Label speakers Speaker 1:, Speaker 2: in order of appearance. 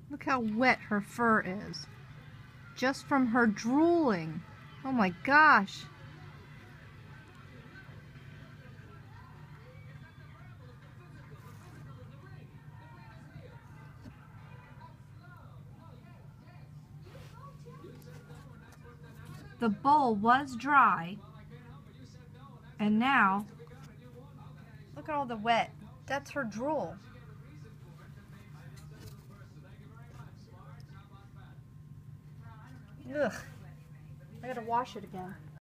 Speaker 1: Look how wet her fur is. Just from her drooling. Oh my gosh. The bowl was dry, and now, look at all the wet. That's her drool. Ugh. I gotta wash it again.